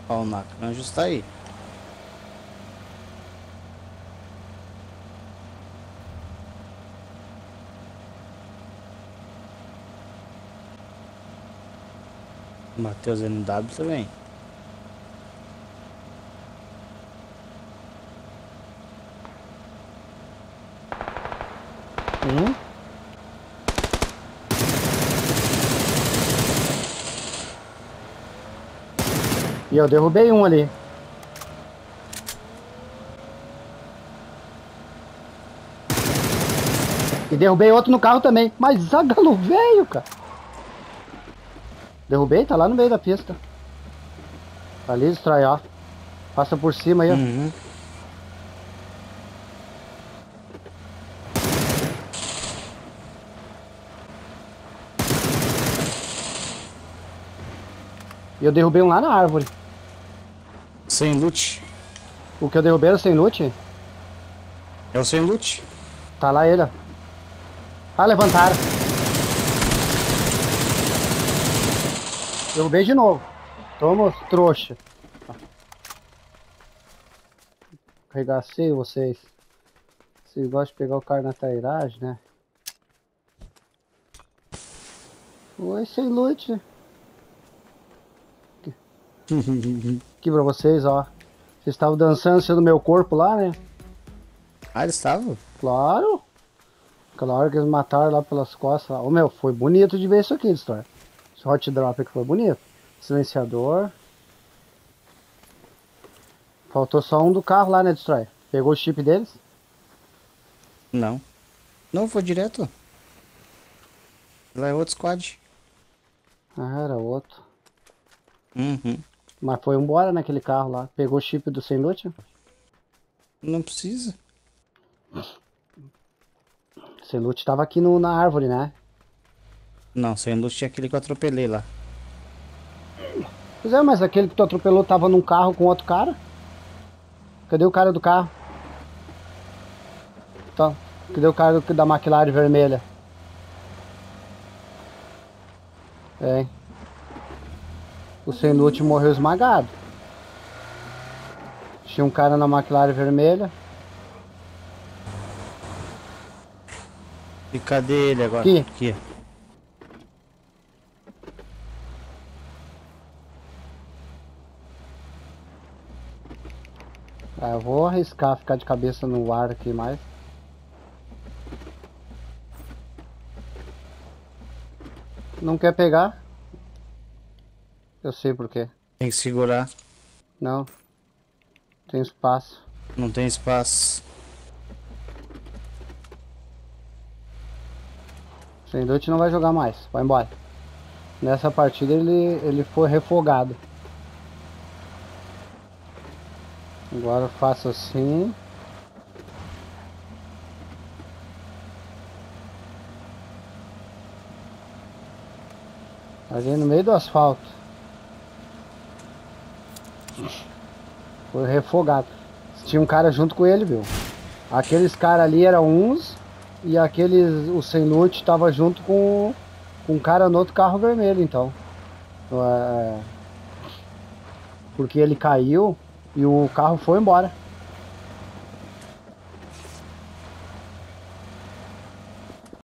Ó, o Nacanjo está aí. Matheus NW também. Hum? E eu derrubei um ali. E derrubei outro no carro também. Mas zagalo velho, cara. Derrubei, tá lá no meio da pista. Ali, destrói, ó. Passa por cima aí, ó. Uhum. E eu derrubei um lá na árvore. Sem loot. O que eu derrubei era sem loot. É o sem loot. Tá lá ele, ó. Ah, levantaram. Derrubei de novo. Toma, trouxa. Arregacei vocês. Vocês gostam de pegar o cara na trairagem, né? Oi, sem loot. Aqui pra vocês, ó. Vocês estavam dançando sendo meu corpo lá, né? Ah, eles estavam? Claro. Aquela hora que eles mataram lá pelas costas. Ô, meu, foi bonito de ver isso aqui, Destroyer. Esse hot drop aqui foi bonito. Silenciador. Faltou só um do carro lá, né, Destroyer? Pegou o chip deles? Não. Não, foi direto. Lá é outro squad. Ah, era outro. Uhum. Mas foi embora naquele carro lá. Pegou o chip do sem loot? Não precisa. O sem loot tava aqui no, na árvore, né? Não, sem loot tinha aquele que eu atropelei lá. Pois é, mas aquele que tu atropelou tava num carro com outro cara? Cadê o cara do carro? Tá. Cadê o cara da McLaren vermelha? É. O sem loot morreu esmagado. Tinha um cara na McLaren vermelha. E cadê ele agora? Aqui. Aqui. Ah, eu vou arriscar ficar de cabeça no ar aqui mais. Não quer pegar? Eu sei por quê. Tem que segurar. Não. Tem espaço. Não tem espaço. Sem loot não vai jogar mais. Vai embora. Nessa partida ele foi refogado. Agora eu faço assim. Ali no meio do asfalto. Foi refogado. Tinha um cara junto com ele, viu? Aqueles caras ali eram uns. E aqueles, o sem loot tava junto com um cara no outro carro vermelho, então. Porque ele caiu e o carro foi embora.